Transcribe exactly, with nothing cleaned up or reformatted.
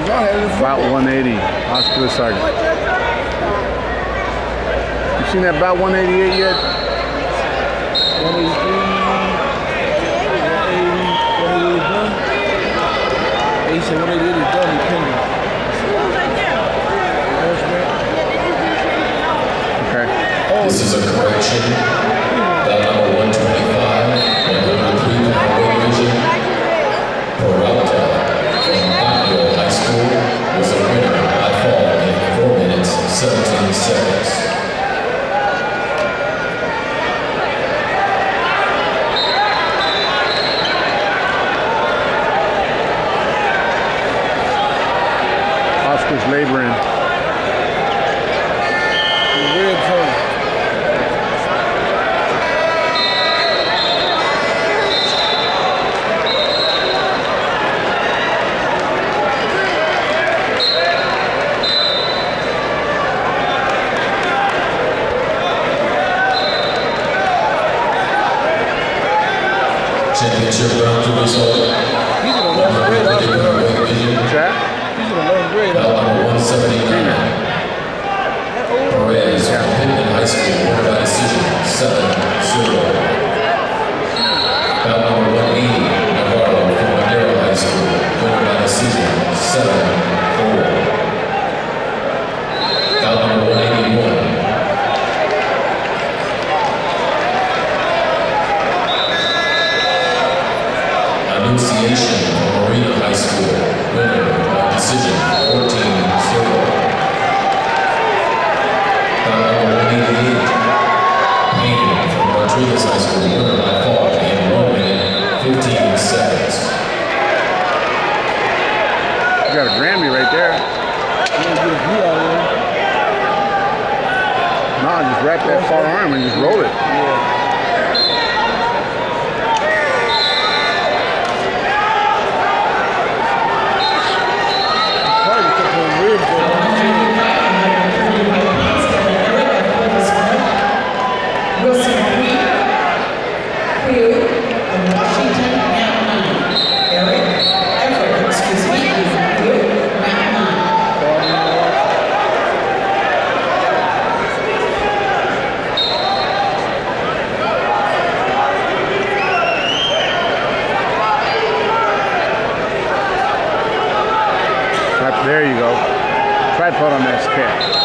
About one eighty. Oscar Sergeant. You seen that about one eighty-eight yet? one eighty-three. He said one eighty-eight is done, he's pending. Okay. This is a correction. Bell number one twenty-five, one oh three pound weight division. Peralta from Bucknell High School was a winner by fall in four minutes, seventeen seconds. Oscar's laboring. The red zone. Championship round to result. He's in a low grade. What's that? He's in a low grade. Bell number one seventy-nine. Perez from Pittman High School, winner by decision, seven zero. Bell number one eighty, Navarro from Madero High School, winner by decision, seven four. Bell number one eighty-one. Annunciation from Marina High School, winner by decision, fourteen zero. Bell number one eighty-eight, Payne from Rodriguez High School, winner by fall in one minute, fifteen seconds. You got a Grammy right there. No, just wrap that far arm and just roll it. Yeah. There you go. Tripod on that cat.